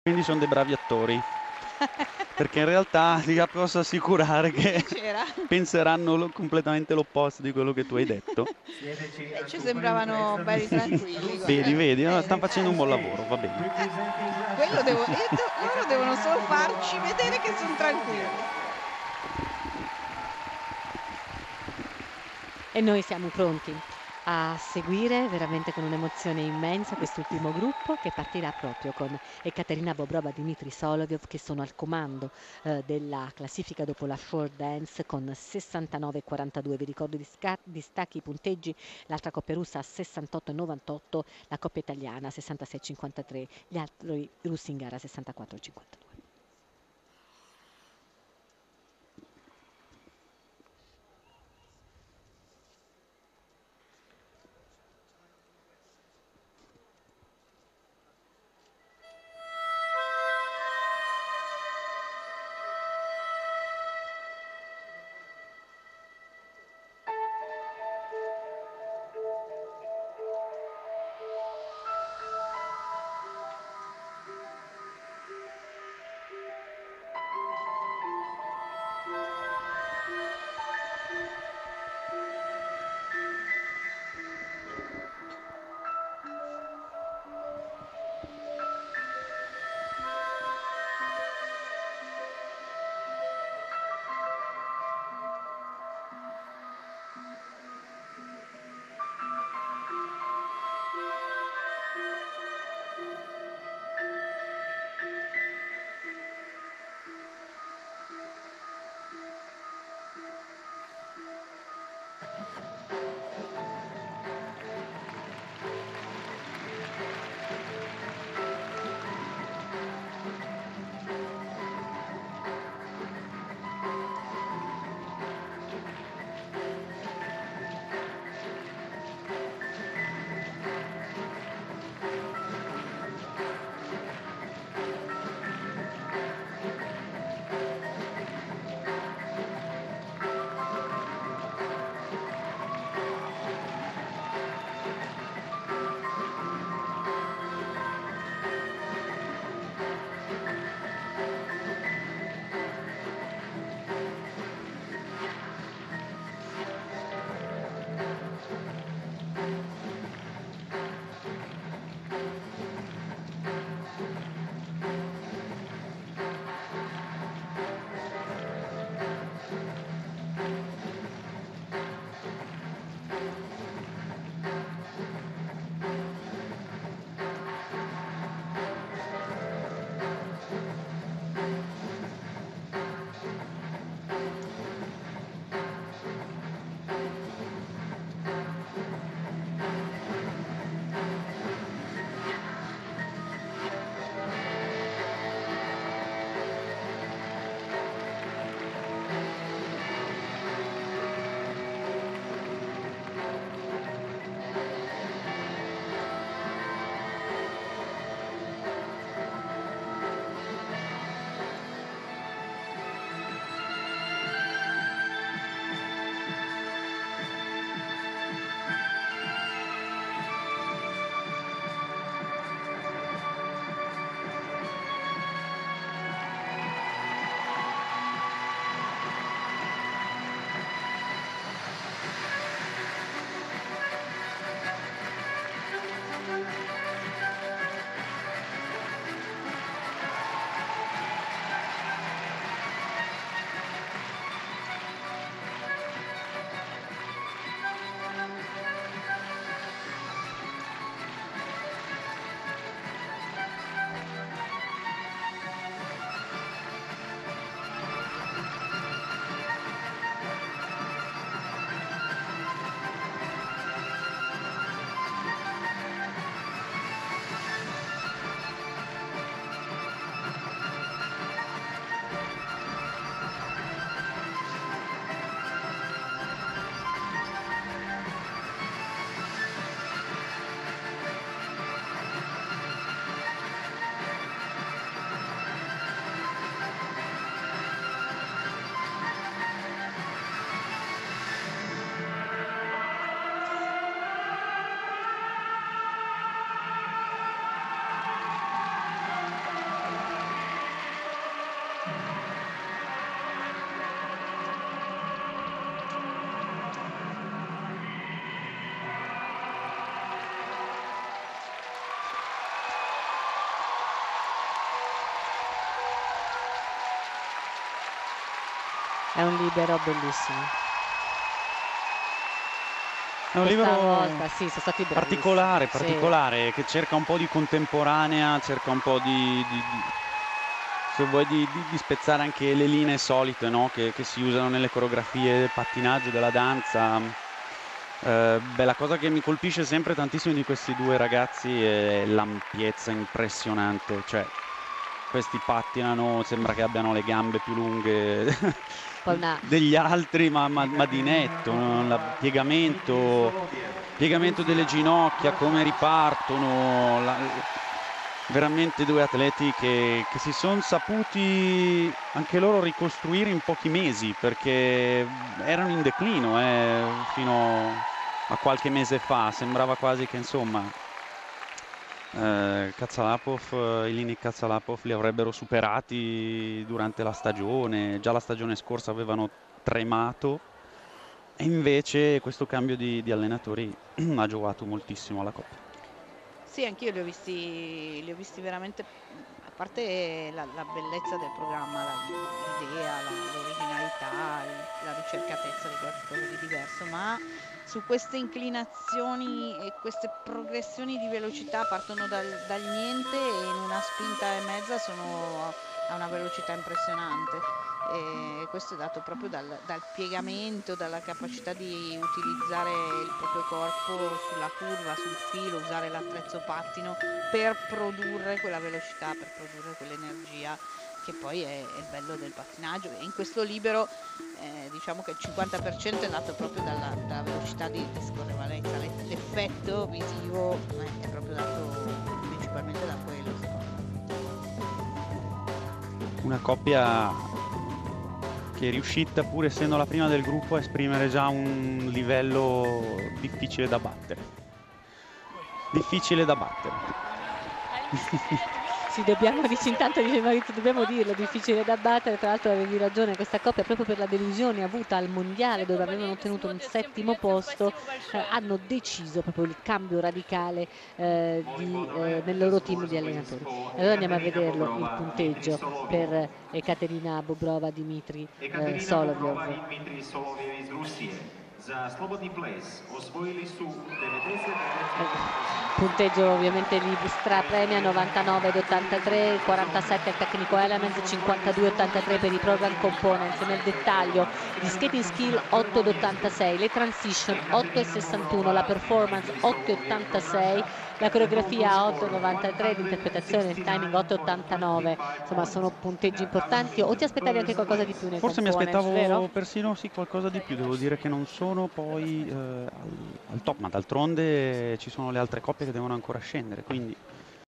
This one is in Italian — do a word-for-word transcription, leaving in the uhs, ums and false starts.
Quindi son dei bravi attori. Perché in realtà ti a posso assicurare che C'era? penseranno lo completamente l'opposto di quello che tu hai detto. Invece sembravano belli tranquilli, Vedi, guarda. vedi, no, stan Bene, facendo un buon grazie. lavoro, va bene. Eh, quello devo io devo loro devono solo farci vedere che son tranquilli. E noi siamo pronti a seguire veramente con un'emozione immensa quest'ultimo gruppo che partirà proprio con Ekaterina Bobrova e Dmitry Solovyov che sono al comando eh, della classifica dopo la shore dance con sessantanove e quarantadue. Vi ricordo di sca- distacchi i punteggi: l'altra coppia russa a sessantotto e novantotto, la coppia italiana a sessantasei e cinquantatré, gli altri russi in gara a sessantaquattro e cinquantadue. È un libero bellissimo. È un Questa libro volta sì, sono stati bravissimi. particolare, Sì. particolare, che cerca un po' di contemporanea, cerca un po' di, di- di- se vuoi, di, di- di spezzare anche le linee solite, no? che, che si usano nelle coreografie del pattinaggio, della danza. Eh, beh, la cosa che mi colpisce sempre tantissimo di questi due ragazzi è l'ampiezza impressionante, cioè questi pattinano, sembra che abbiano le gambe più lunghe Poi una... degli altri, ma, ma- ma di netto, no? Il piegamento, piegamento delle ginocchia, come ripartono, la- veramente due atleti che, che si sono saputi anche loro ricostruire in pochi mesi, perché erano in declino eh, fino a qualche mese fa, sembrava quasi che insomma eh, Katsalapov, eh, Ilinic Katsalapov li avrebbero superati durante la stagione, già la stagione scorsa avevano tremato e invece questo cambio di, di allenatori ha giovato moltissimo alla coppia. Sì, anch'io li ho visti, li ho visti veramente, a parte la, la bellezza del programma, la- l'idea, la- l'originalità, il- la ricercatezza di qualcosa di diverso, ma su queste inclinazioni e queste progressioni di velocità partono dal, dal niente e in una spinta e mezza sono a una velocità impressionante. E questo è dato proprio dal, dal piegamento, dalla capacità di utilizzare il proprio corpo sulla curva, sul filo, usare l'attrezzo pattino per produrre quella velocità, per produrre quell'energia che poi è, è il bello del pattinaggio. E in questo libero eh, diciamo che il cinquanta per cento è dato proprio dalla, dalla velocità di, di scorrevolezza, l'effetto visivo eh, è proprio dato principalmente da quello, secondo me. Una coppia che è riuscita, pur essendo la prima del gruppo, a esprimere già un livello difficile da battere. Difficile da battere. Sì, dobbiamo, dici intanto dice Maurizio, dobbiamo dirlo, difficile da battere, tra l'altro avevi ragione, questa coppia proprio per la delusione avuta al mondiale dove avevano ottenuto un settimo posto, eh, hanno deciso proprio il cambio radicale eh, di, eh, nel loro team di allenatori. E allora andiamo a vederlo, il punteggio per Ekaterina Bobrova, Dmitry eh, Solovyov. Punteggio ovviamente li strapremia novantanove ad ottantatré, quarantasette il Technical Elements, cinquantadue ottantatré per i Program Components. Nel dettaglio di skating skill otto ad ottantasei, le transition otto e sessantuno, la performance otto e ottantasei, la coreografia otto e novantatré, l'interpretazione, il timing otto e ottantanove. Insomma sono punteggi importanti. O ti aspettavi anche qualcosa di più nei Forse mi components, aspettavo vero? persino sì, qualcosa di più, devo dire che non sono poi eh, al, al top, ma d'altronde ci sono le altre coppie che devono ancora scendere, quindi